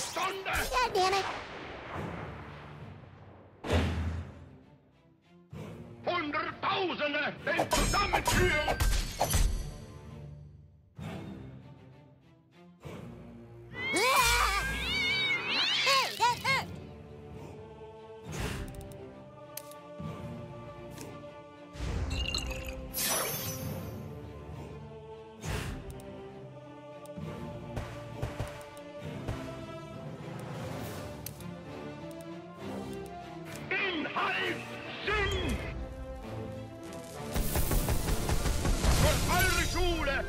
Stunde! God damn it! 100.000 den zusammenführen! Hey, that hurt! Inhalt Sinn! Für eure Schule!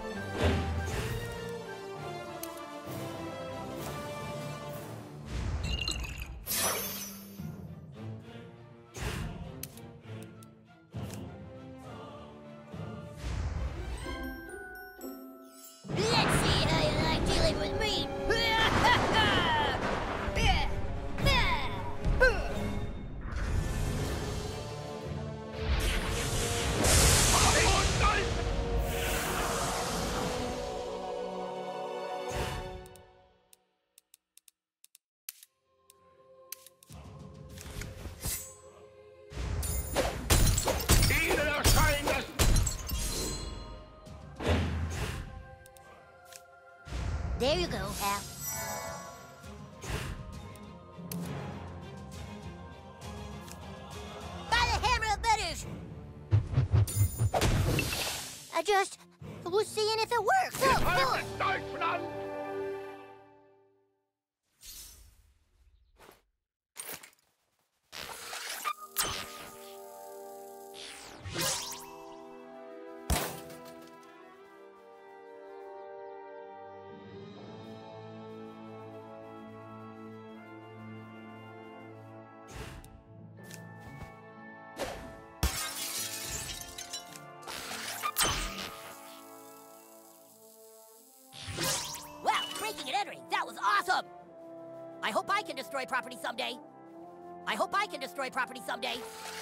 Let's see how you like dealing with me! Ihnen erscheint das... There you go, Hal. By the hammer of butters! I just was seeing if it works. Halbes Deutschland! Wow, breaking and entering, that was awesome! I hope I can destroy property someday. I hope I can destroy property someday.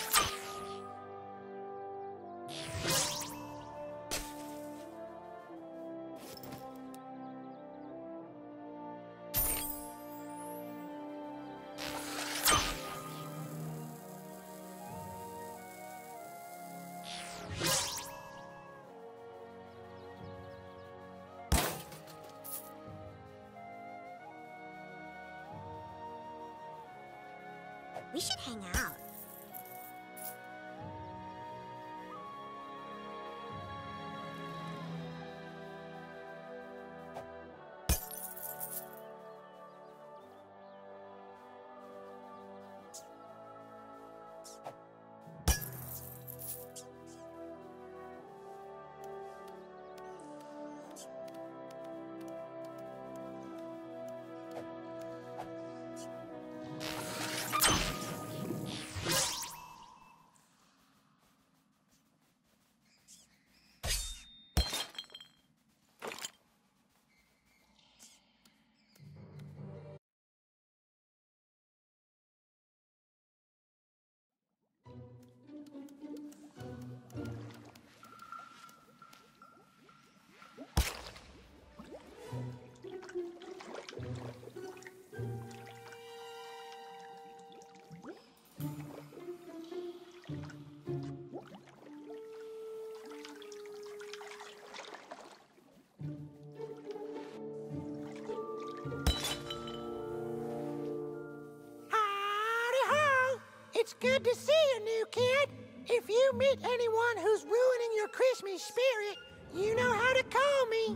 We should hang out. It's good to see you, new kid. If you meet anyone who's ruining your Christmas spirit, you know how to call me.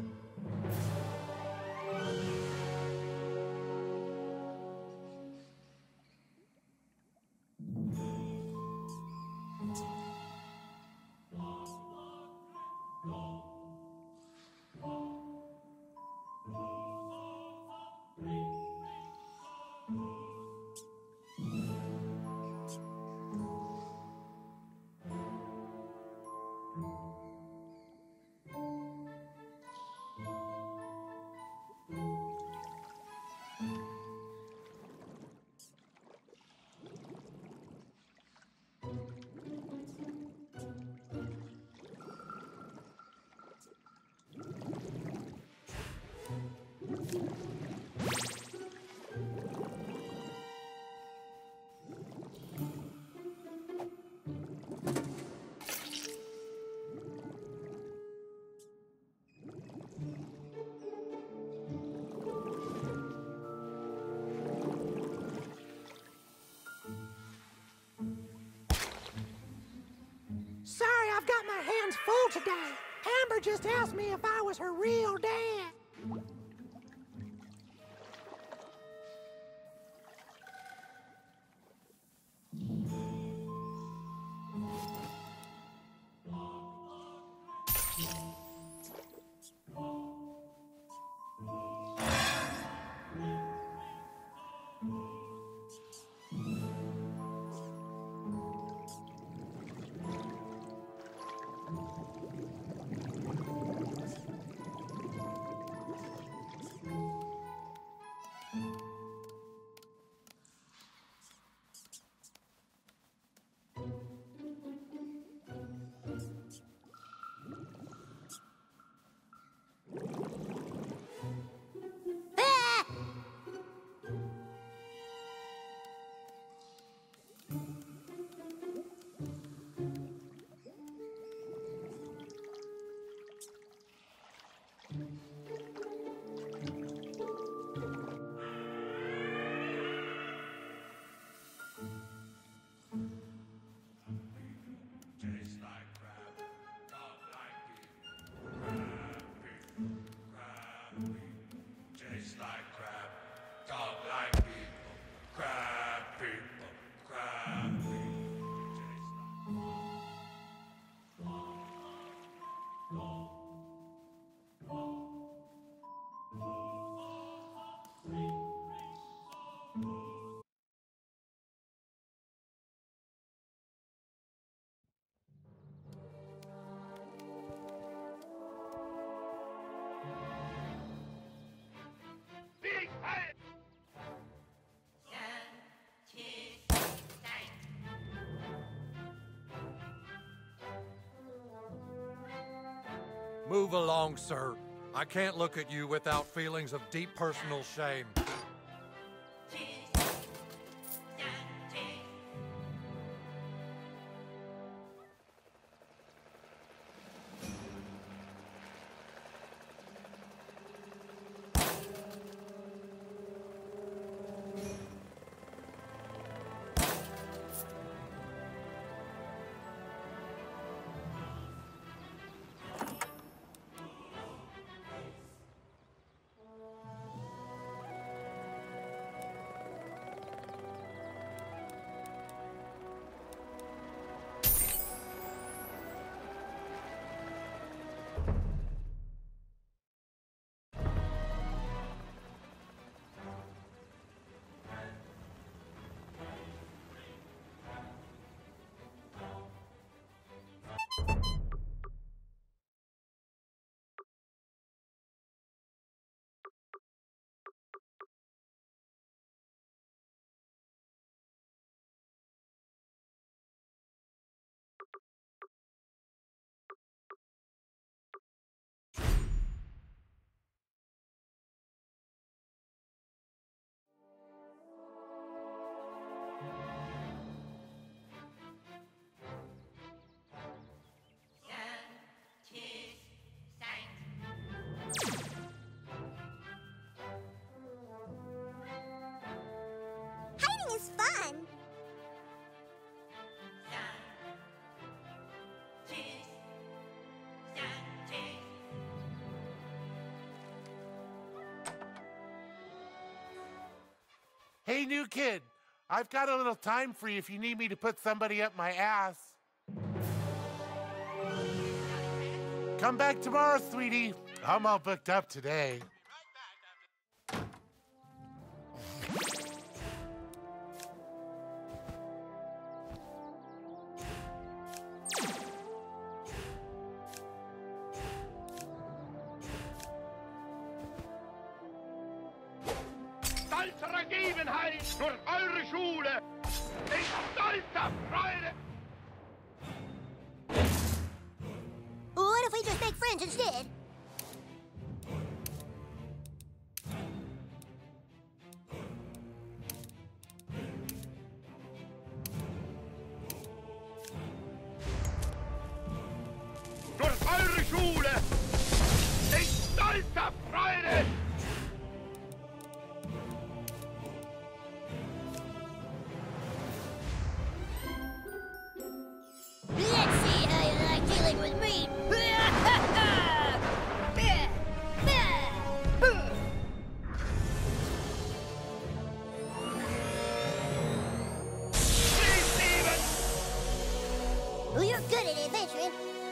is full today. Amber just asked me if I was her real dad. Big head! Move along, sir. I can't look at you without feelings of deep personal shame. Hiding is fun. Hey, new kid. I've got a little time for you if you need me to put somebody up my ass. Come back tomorrow, sweetie. I'm all booked up today. Stolzer Ergebenheit durch eure Schule! Ich stolzer Freude! What if we just make friends instead? Durch eure Schule! Ich stolzer Freude! Let's see how you like dealing with me Well, you're good at adventuring.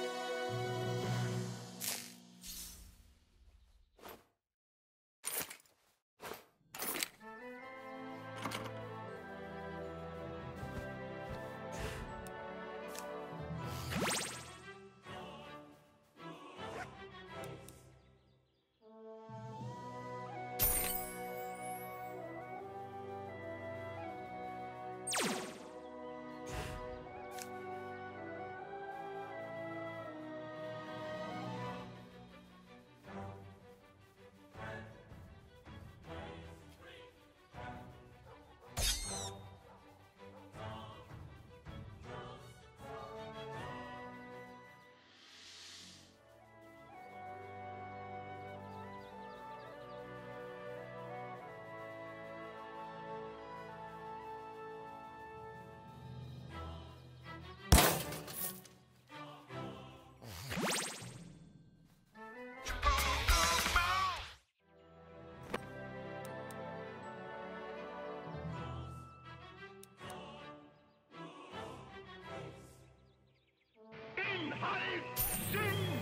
Inhalt! Sing!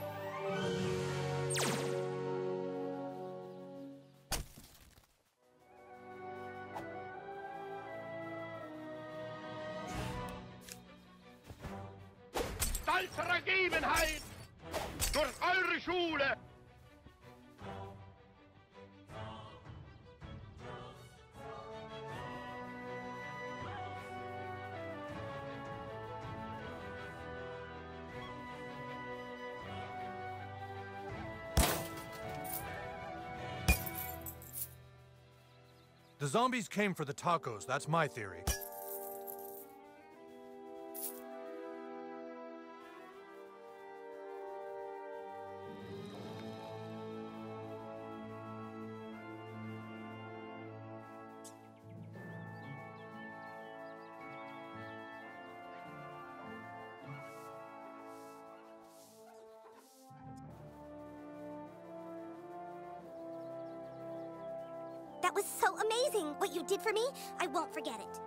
Stolze Ergebenheit! Durch eure Schule! The zombies came for the tacos, that's my theory. That was so amazing, what you did for me. I won't forget it.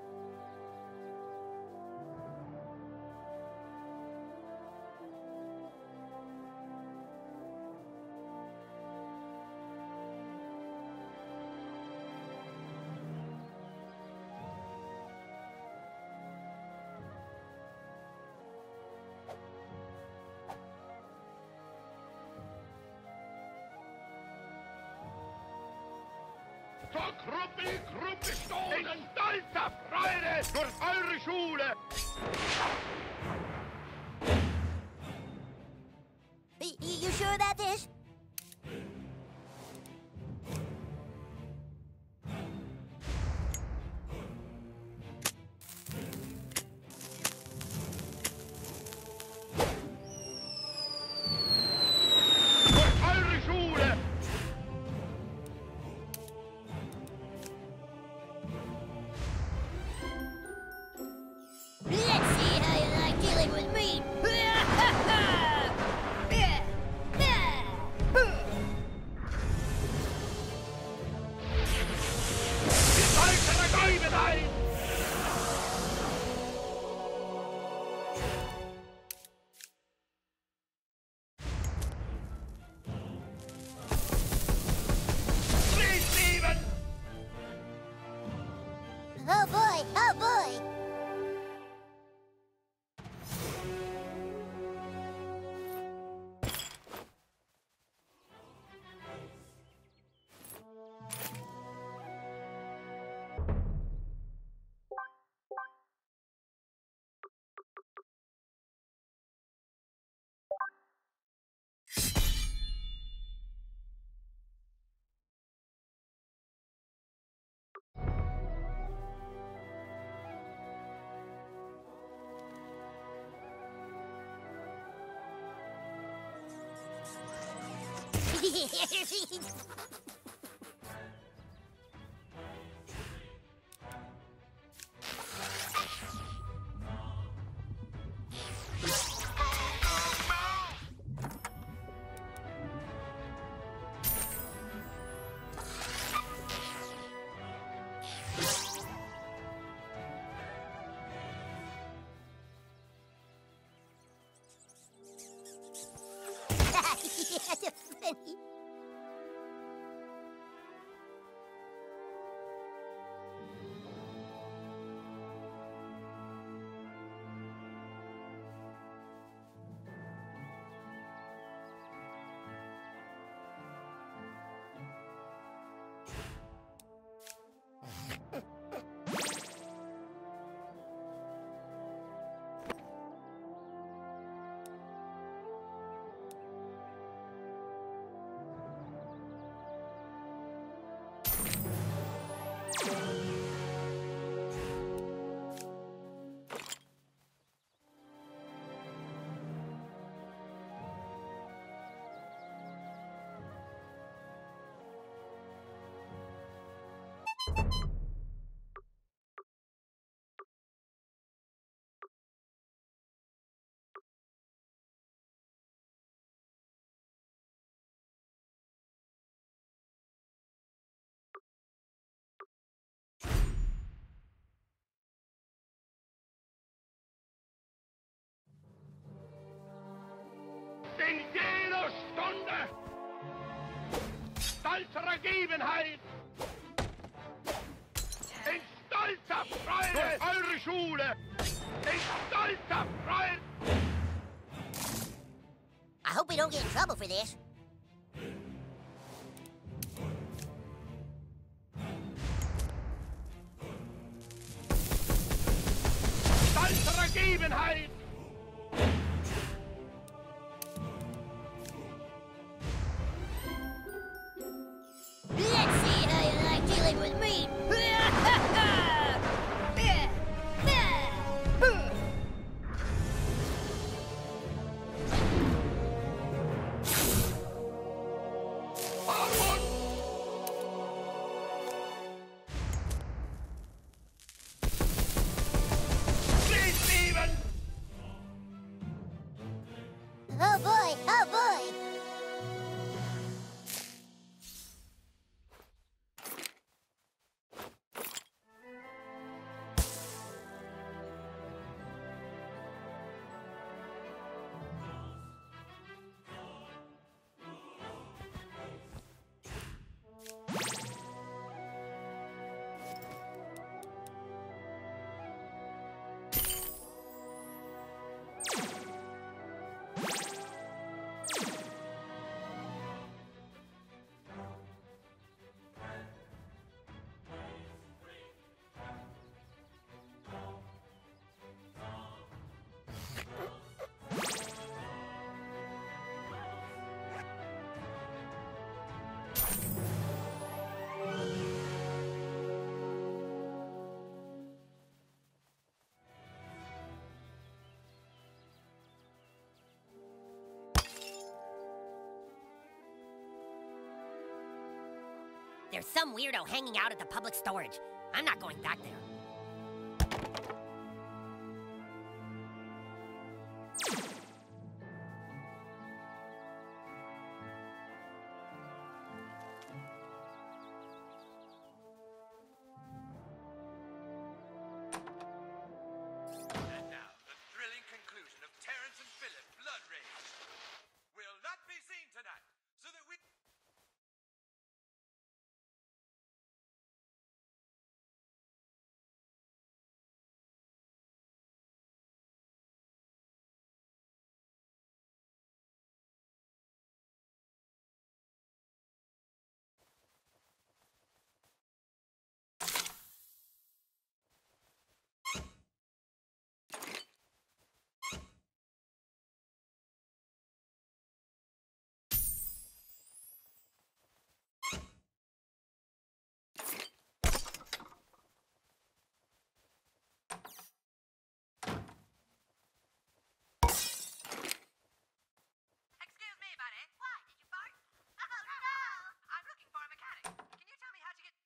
Zur Gruppe stoßen! In stolzer Freude durch eure Schule! You sure about this? Durch eure Schule! Let's see how you like dealing with me. Stolze Ergebenheit! Friedleben! Oh boy, oh boy. Stolzerer Gebenheit! Ein stolzer Freund durch eure Schule! Ein stolzer Freund! I hope we don't get in trouble for this. Stolzerer Gebenheit! Let's see how you like dealing with me. Oh boy, oh boy. There's some weirdo hanging out at the public storage. I'm not going back there. And now, the thrilling conclusion of Terrence and Philip Blood Rage will not be seen tonight, so that we... Excuse me, buddy. What? Did you fart? Oh, no! I'm looking for a mechanic. Can you tell me how to get...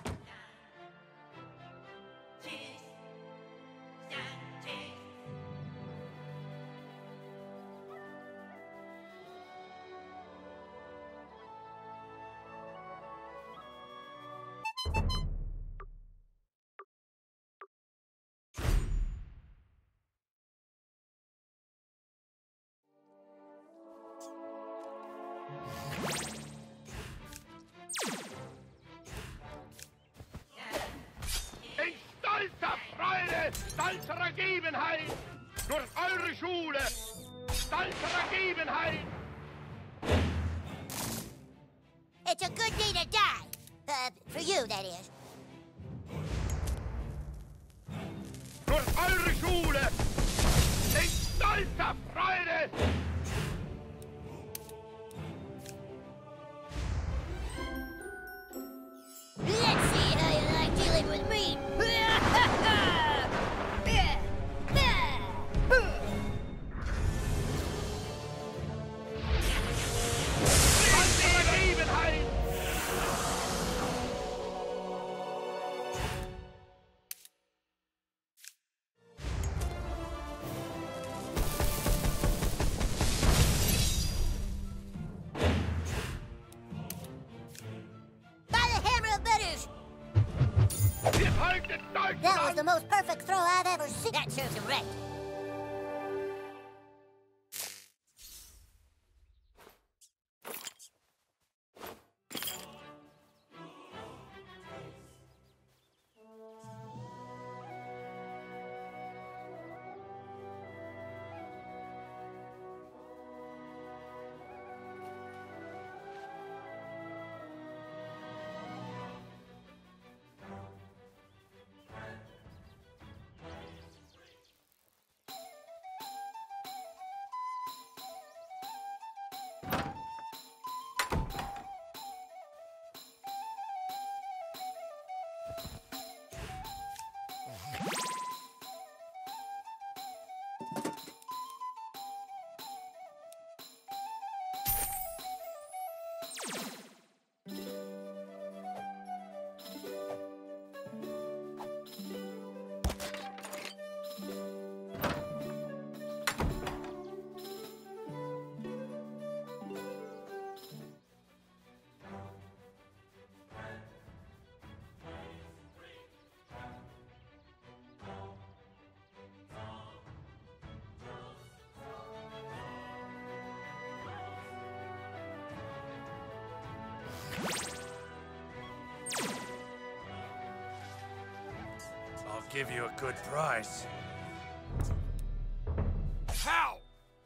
Ein stolzer Freude, stolzerer Gebenheit! Durch eure Schule! Stolzerer Gebenheit! It's a good day to die. For you, that is. Durch eure Schule! Ein stolzer Freude! Let's see how you like dealing with me. Stolzerer Gebenheit! By the hammer of Butters! Wir halten That was Deutschland! the most perfect throw I've ever seen. That serves him right. I'll give you a good price. How?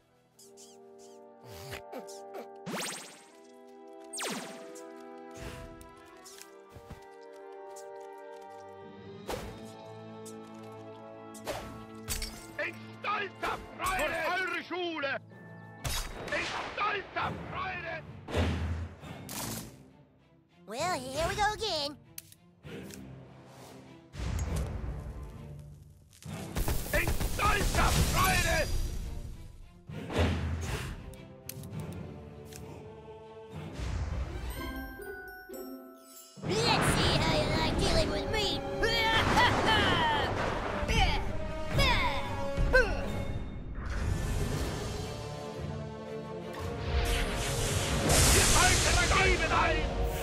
Ich stolzer Freude! Für eure Schule! Ich stolzer Freude! Well, here we go again. Ich stolzer Freude! Let's see how you like dealing with me. Ihr alte Geibenei!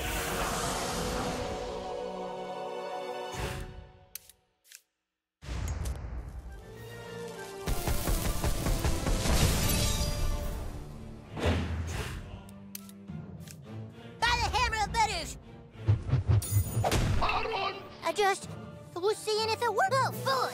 By the hammer of Butters! Warum? I just was seeing if it worked. Oh, fun!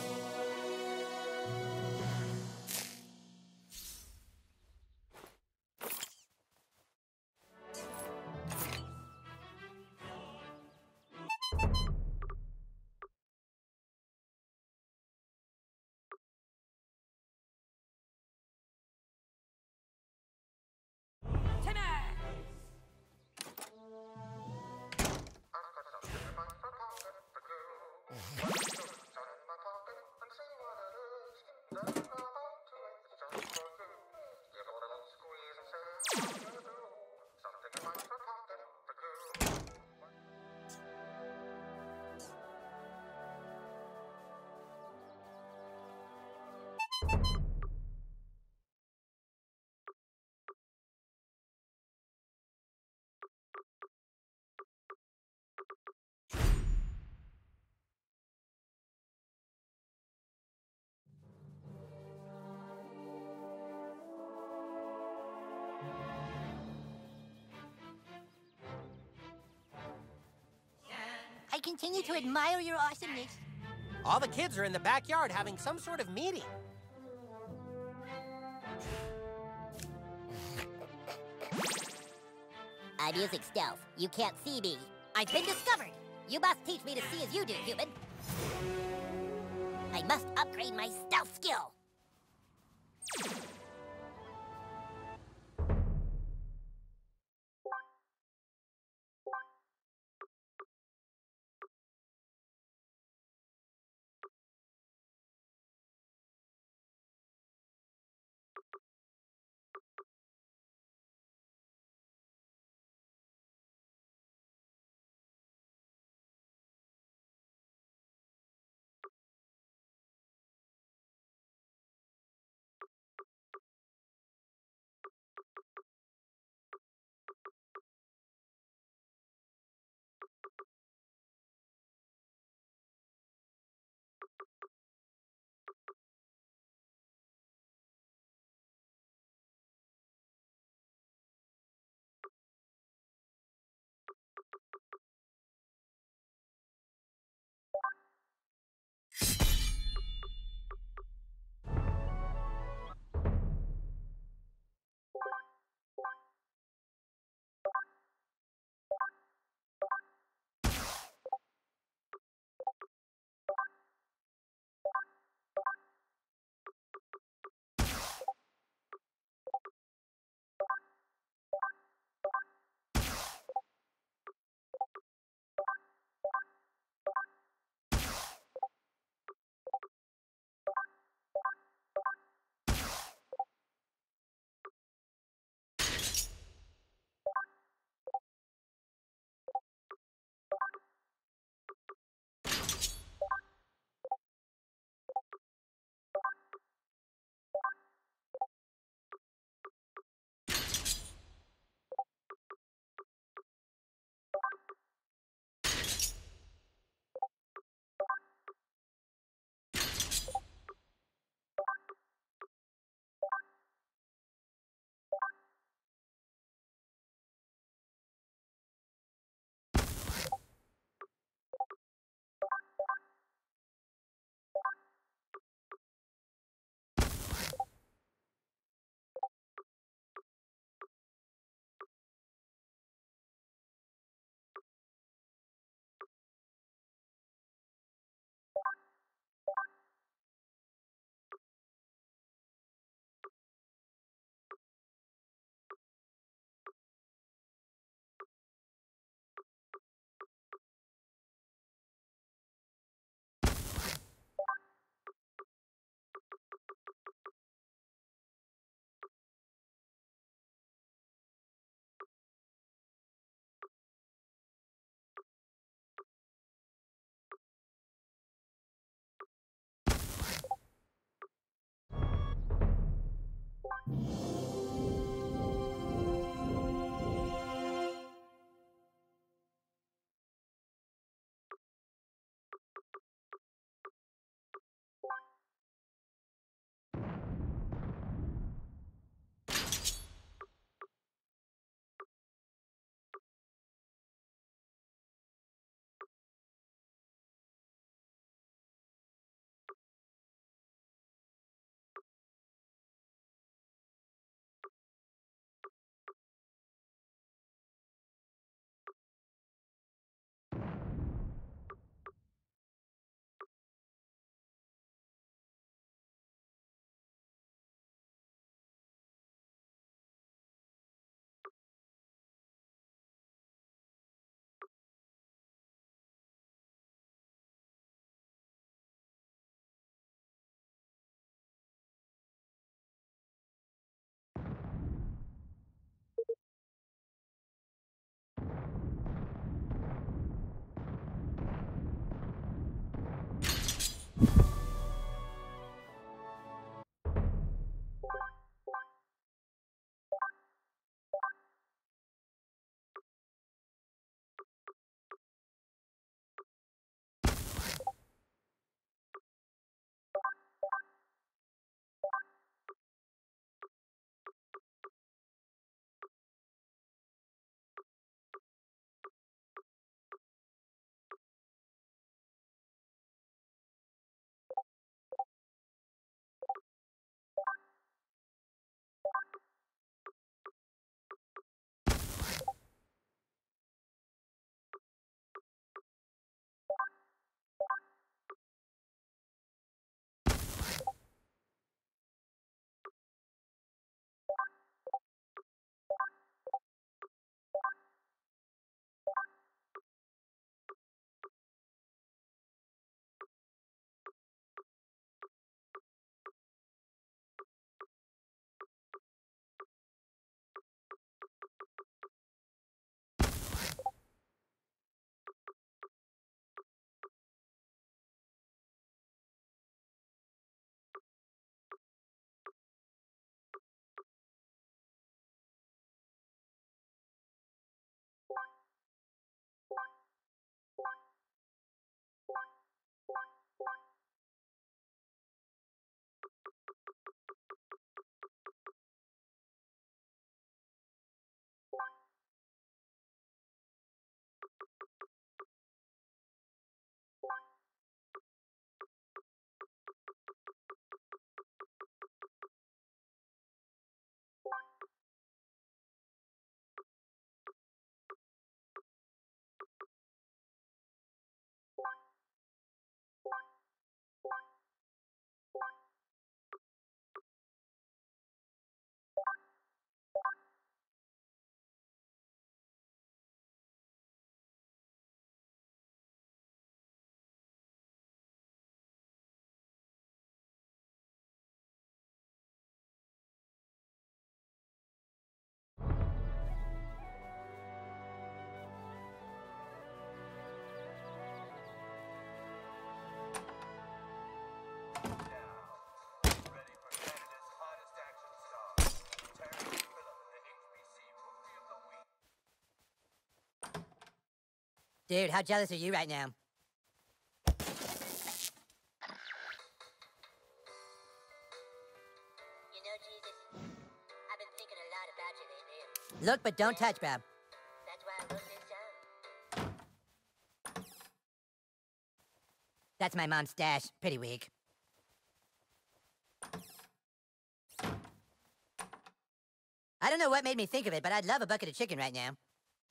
I continue to admire your awesomeness. All the kids are in the backyard having some sort of meeting. I'm using stealth. You can't see me. I've been discovered. You must teach me to see as you do, human. I must upgrade my stealth skill. Dude, how jealous are you right now? You know, Jesus, I've been thinking a lot about you lately. Look, but don't touch, bro. That's why I wrote this song. That's my mom's stash. Pretty weak. I don't know what made me think of it, but I'd love a bucket of chicken right now.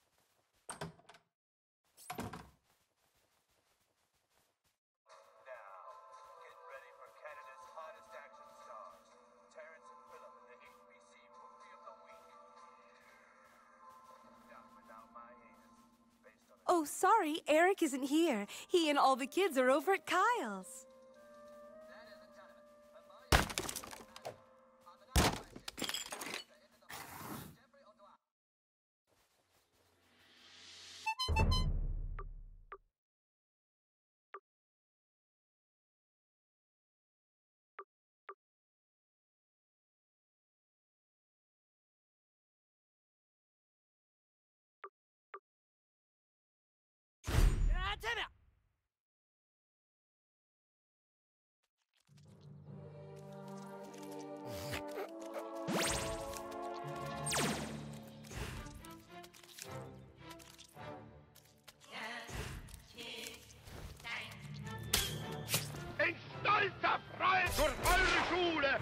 Oh, sorry, Eric isn't here. He and all the kids are over at Kyle's. Ein stolzer Freund durch eure Schule!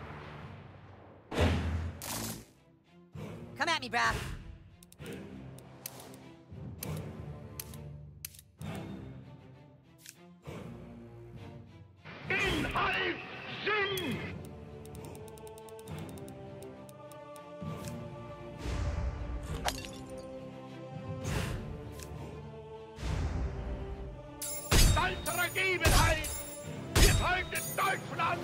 Come at me, brah. Inhalt Sinn! Stolzer Ergebenheit! Wir folgen Deutschland!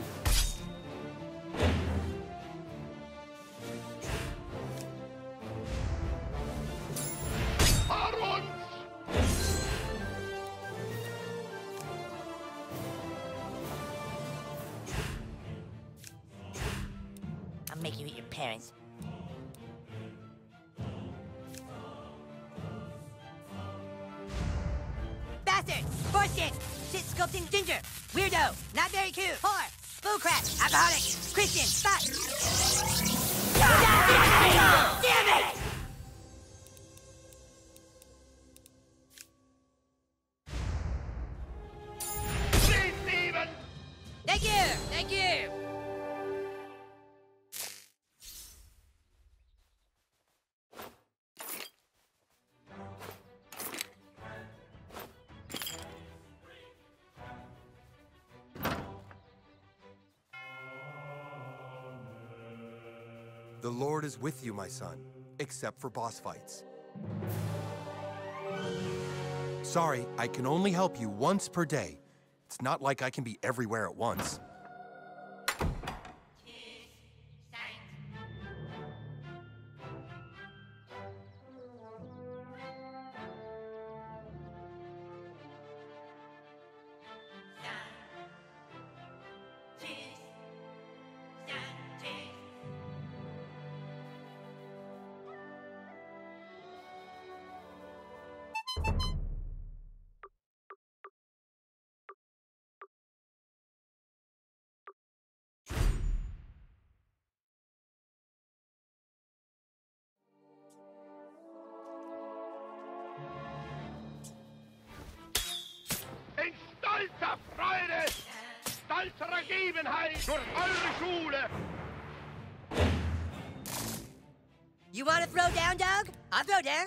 Vor uns! make you eat your parents. Bastard! Foreskin! Shit sculpting ginger! Weirdo! Not very cute! Whore! Bullcrap! Alcoholic! Christian! Spot! Damn it! Thank you! Thank you! The Lord is with you, my son, except for boss fights. Sorry, I can only help you once per day. It's not like I can be everywhere at once. Stolzer Freude, stolzer Ergebenheit durch eure Schule. You wanna throw down, dog? I'll throw down.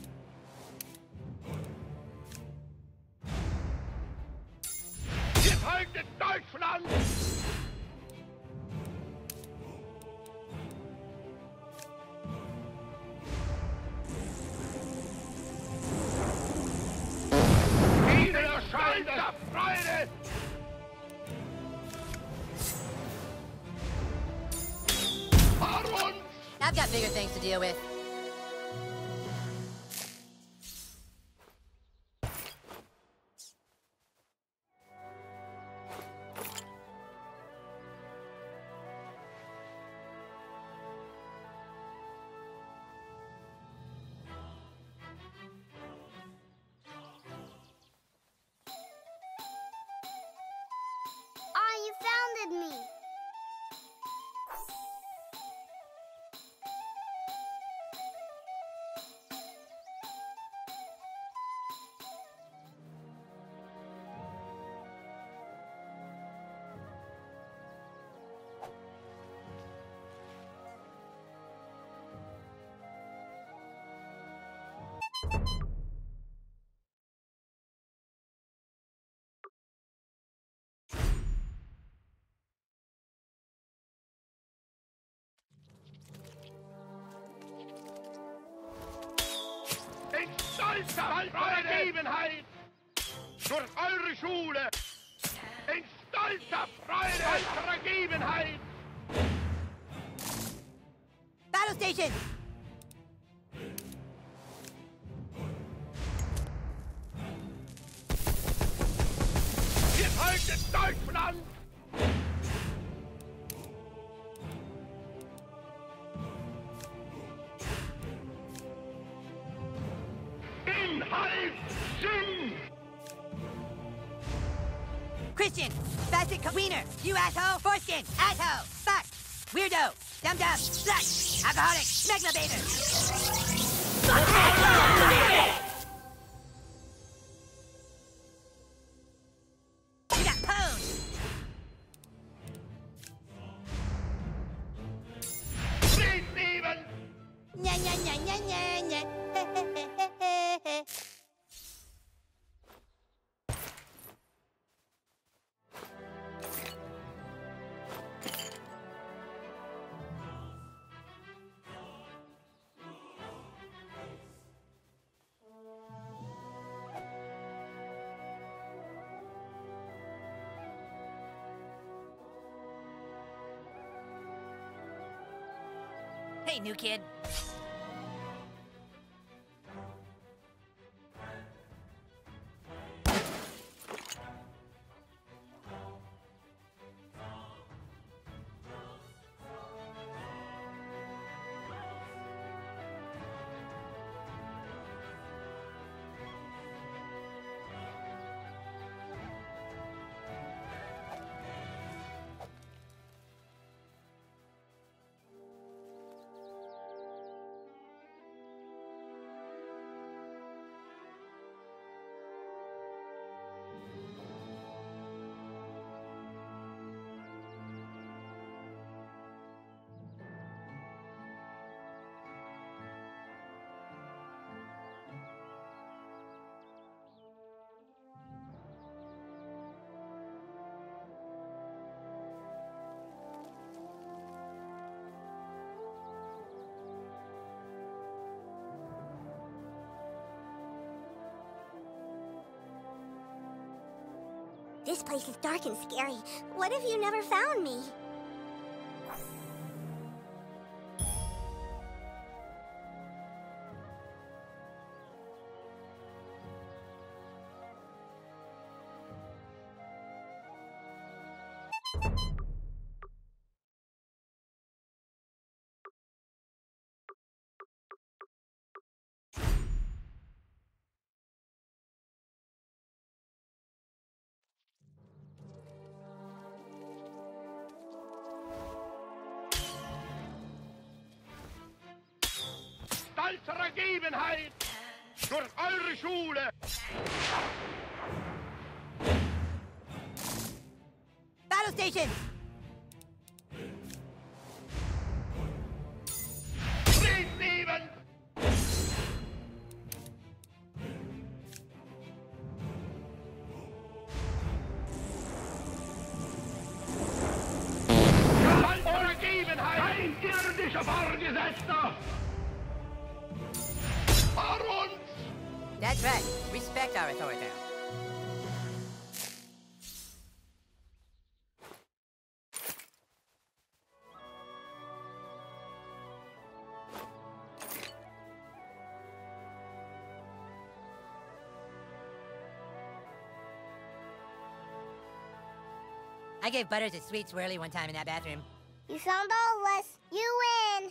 Geteiltes Deutschland! Stolzer Freude! Harun! I've got bigger things to deal with. You founded me. Stolzer Ergebenheit durch eure Schule. In stolzer Freude eurer Ergebenheit. Battle station! Geteiltes Deutschland! Christian! Facet Wiener! You asshole! Foreskin! Asshole! Fuck! Weirdo! Dum-dum! Slut! Alcoholic! Meglabator! You got pwned! Friedleben! Nya nya nya nya nya nya! Hey, new kid. This place is dark and scary. What if you never found me? Stolze Ergebenheit durch eure Schule! Battle station! Friedlieben! Stolze Ergebenheit! Kein irdischer Vorgesetzter! That's right. Respect our authority. I gave Butters a sweet swirly one time in that bathroom. You found all of us. You win.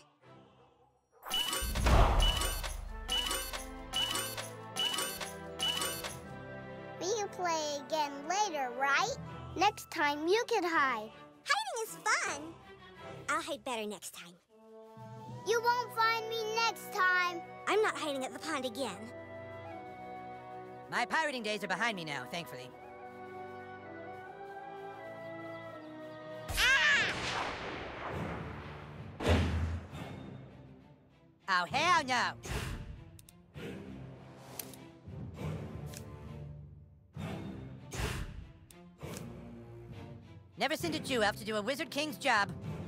We'll play again later, right? Next time you can hide. Hiding is fun. I'll hide better next time. You won't find me next time. I'm not hiding at the pond again. My pirating days are behind me now, thankfully. Oh, hell no! Never send a Jew elf to do a Wizard King's job.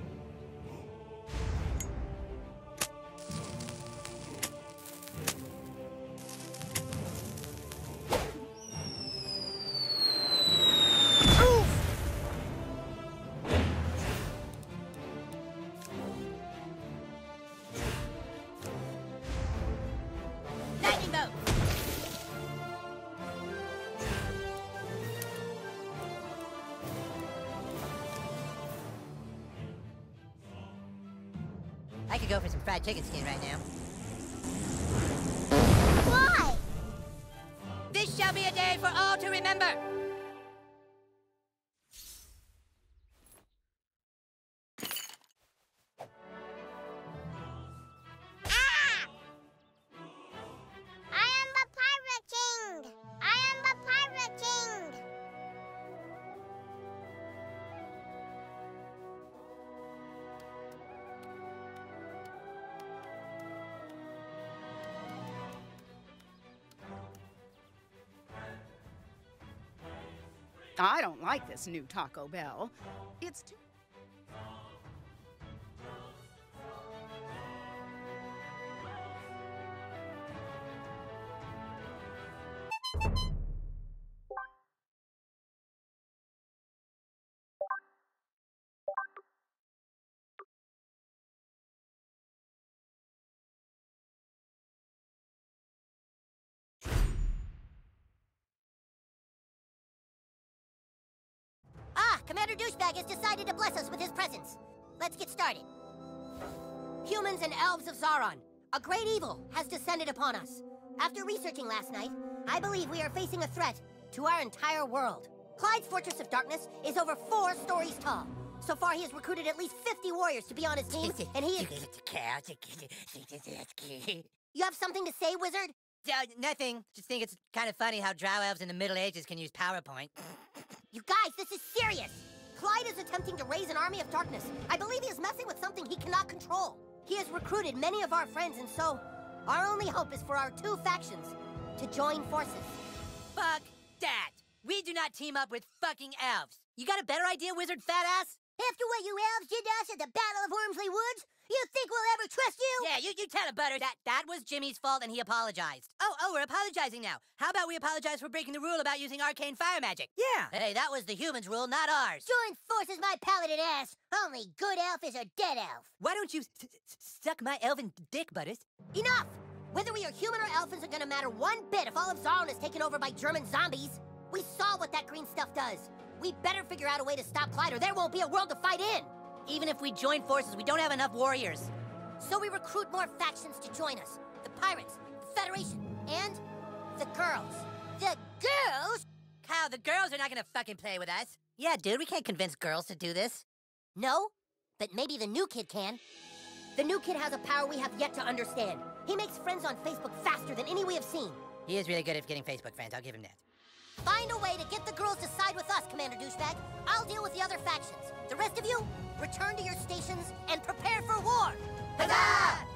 Lightning bolt! I could go for some fried chicken skin right now. Why? This shall be a day for all to remember. I am the Pirate King! I am the Pirate King! I don't like this new Taco Bell. It's too... Ah, Commander Douchebag has decided to bless us with his presence. Let's get started. Humans and elves of Sauron, a great evil has descended upon us. After researching last night, I believe we are facing a threat to our entire world. Clyde's Fortress of Darkness is over 4 stories tall. So far, he has recruited at least 50 warriors to be on his team, and he is... You have something to say, wizard? Nothing. Just think it's kind of funny how drow elves in the Middle Ages can use PowerPoint. You guys, this is serious! Clyde is attempting to raise an army of darkness. I believe he is messing with something he cannot control. He has recruited many of our friends, and so our only hope is for our 2 factions to join forces. Fuck that! We do not team up with fucking elves. You got a better idea, wizard fat ass? After what you elves did to us at the Battle of Wormsley Woods, you think we'll ever trust you? Yeah, you tell him, Butters. That was Jimmy's fault and he apologized. Oh, we're apologizing now. How about we apologize for breaking the rule about using arcane fire magic? Yeah. Hey, that was the humans' rule, not ours. Join forces, my paladin ass. Only good elf is a dead elf. Why don't you suck my elven dick, Butters? Enough! Whether we are human or elf isn't gonna matter one bit if all of Zaron is taken over by German zombies. We saw what that green stuff does. We better figure out a way to stop Clyde or there won't be a world to fight in. Even if we join forces, we don't have enough warriors. So we recruit more factions to join us. The Pirates, the Federation, and the girls. The girls? Kyle, the girls are not gonna fucking play with us. Yeah, dude, we can't convince girls to do this. No, but maybe the new kid can. The new kid has a power we have yet to understand. He makes friends on Facebook faster than any we have seen. He is really good at getting Facebook friends, I'll give him that. Find a way to get the girls to side with us, Commander Douchebag. I'll deal with the other factions. The rest of you, return to your stations and prepare for war. Huzzah!